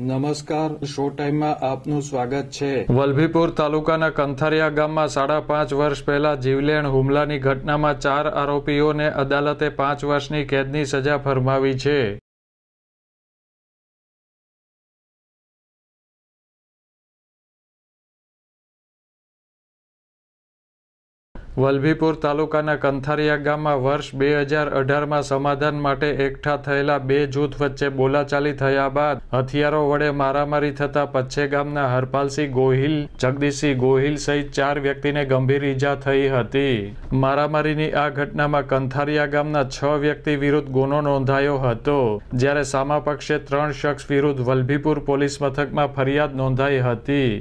નમસ્કાર, શો ટાઈમમાં આપનું સ્વાગત છે। વલભીપુર તાલુકાના કંથારિયા ગામમાં 5.5 વર્ષ પહેલા જીવલેણ હુમલાની ઘટનામાં 4 આરોપીઓને અદાલતે 5 વર્ષની કેદની સજા ફરમાવી છે। વલભીપુર તાલુકાના કંથારિયા ગામમાં વર્ષ 2018માં સમાધાન માટે એકઠા થયેલા 2 જૂથ વચ્ચે બોલાચાલી થયા બાદ હથિયારો વડે મારામારી થતા પચ્છે ગામના હરપાલસિંહ ગોહિલ, જગદીશસિંહ ગોહિલ સહિત 4 વ્યક્તિને ગંભીર ઈજા થઈ હતી। મારામારીની આ ઘટનામાં કંથારિયા ગામના 6 વ્યક્તિ વિરુદ્ધ ગુનો નોંધાયો હતો, જ્યારે સામા પક્ષે 3 શખ્સ વિરુદ્ધ વલભીપુર પોલીસ મથકમાં ફરિયાદ નોંધાઈ હતી।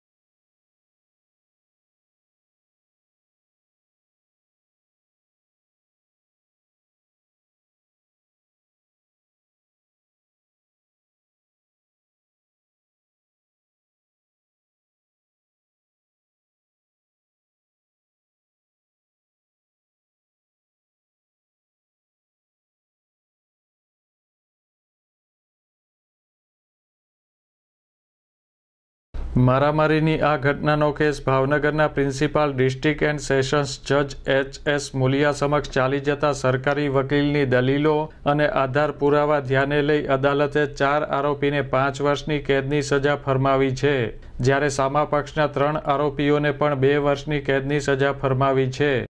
મારામારીની આ ઘટનાનો કેસ ભાવનગરના પ્રિન્સિપાલ ડિસ્ટ્રિક્ટ એન્ડ સેશન્સ જજ H.S. મુલિયા સમક્ષ ચાલી જતા સરકારી વકીલની દલીલો અને આધાર પુરાવા ધ્યાને લઈ અદાલતે 4 આરોપીને 5 વર્ષની કેદની સજા ફરમાવી છે, જ્યારે સામા પક્ષના 3 આરોપીઓને પણ 2 વર્ષની કેદની સજા ફરમાવી છે।